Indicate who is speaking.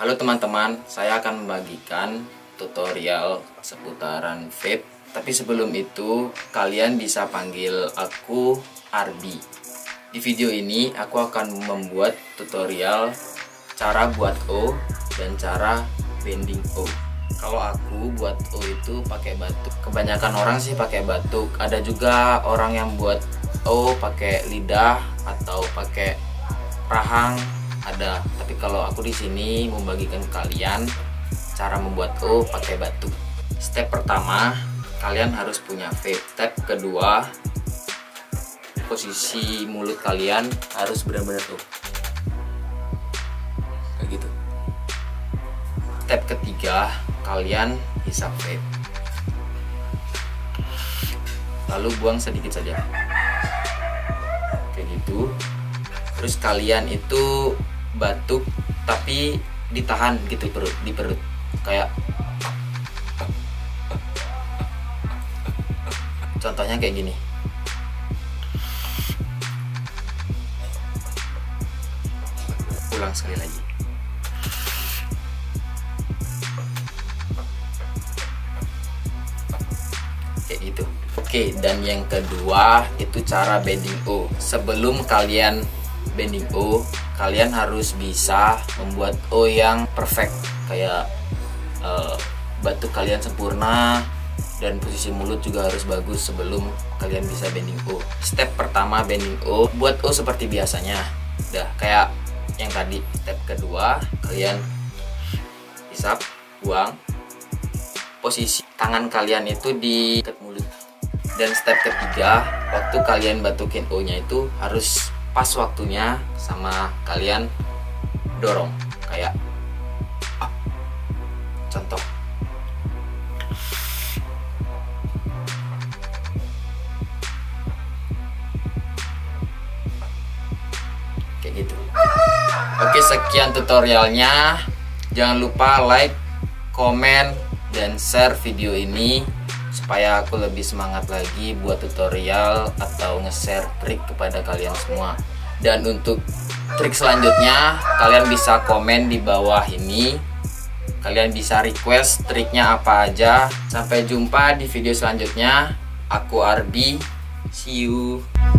Speaker 1: Halo teman-teman, saya akan membagikan tutorial seputaran vape. Tapi sebelum itu, kalian bisa panggil aku Arbi. Di video ini, aku akan membuat tutorial cara buat O dan cara bending O. Kalau aku buat O itu pakai batuk. Kebanyakan orang sih pakai batuk. Ada juga orang yang buat O pakai lidah atau pakai rahang. Ada, tapi kalau aku di sini membagikan kalian cara membuat O pakai batuk. Step pertama, kalian harus punya vape. Step kedua, posisi mulut kalian harus benar-benar tuh kayak gitu. Step ketiga, kalian hisap vape, lalu buang sedikit saja kayak gitu. Terus kalian itu batuk tapi ditahan gitu di perut kayak contohnya kayak gini. Ulang sekali lagi. Kayak gitu. Oke, dan yang kedua itu cara bending O. Sebelum kalian bending O, kalian harus bisa membuat O yang perfect, kayak batuk kalian sempurna dan posisi mulut juga harus bagus sebelum kalian bisa bending O. Step pertama bending O, buat O seperti biasanya, udah kayak yang tadi. Step kedua, kalian hisap, buang, posisi tangan kalian itu di dekat mulut. Dan step ketiga, waktu kalian batukin O nya itu harus pas waktunya sama kalian dorong kayak contoh kayak gitu. Oke, sekian tutorialnya. Jangan lupa like, komen, dan share video ini supaya aku lebih semangat lagi buat tutorial atau nge-share trik kepada kalian semua. Dan untuk trik selanjutnya, kalian bisa komen di bawah ini. Kalian bisa request triknya apa aja. Sampai jumpa di video selanjutnya. Aku Arbi, see you.